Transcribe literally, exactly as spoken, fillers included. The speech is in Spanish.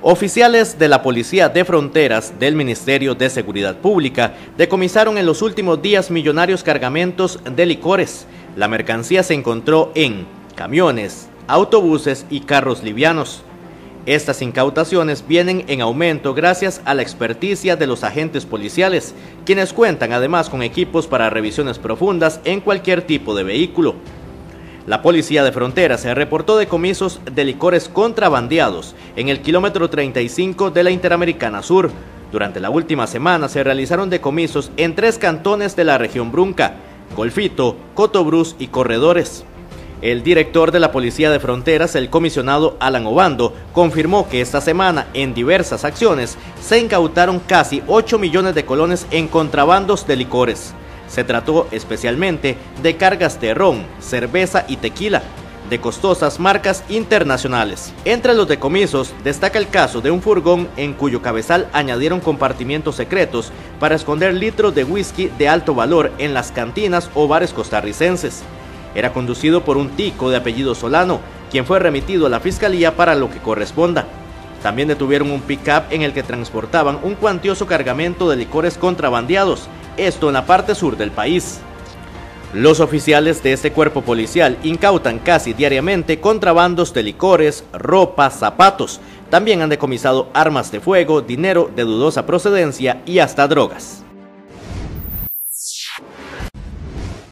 Oficiales de la Policía de Fronteras del Ministerio de Seguridad Pública decomisaron en los últimos días millonarios cargamentos de licores. La mercancía se encontró en camiones, autobuses y carros livianos. Estas incautaciones vienen en aumento gracias a la experticia de los agentes policiales, quienes cuentan además con equipos para revisiones profundas en cualquier tipo de vehículo. La Policía de Fronteras se reportó decomisos de licores contrabandeados en el kilómetro treinta y cinco de la Interamericana Sur. Durante la última semana se realizaron decomisos en tres cantones de la región Brunca: Golfito, Cotobruz y Corredores. El director de la Policía de Fronteras, el comisionado Alan Obando, confirmó que esta semana en diversas acciones se incautaron casi ocho millones de colones en contrabandos de licores. Se trató especialmente de cargas de ron, cerveza y tequila, de costosas marcas internacionales. Entre los decomisos destaca el caso de un furgón en cuyo cabezal añadieron compartimientos secretos para esconder litros de whisky de alto valor en las cantinas o bares costarricenses. Era conducido por un tico de apellido Solano, quien fue remitido a la fiscalía para lo que corresponda. También detuvieron un pick-up en el que transportaban un cuantioso cargamento de licores contrabandeados, esto en la parte sur del país. Los oficiales de este cuerpo policial incautan casi diariamente contrabandos de licores, ropa, zapatos. También han decomisado armas de fuego, dinero de dudosa procedencia y hasta drogas.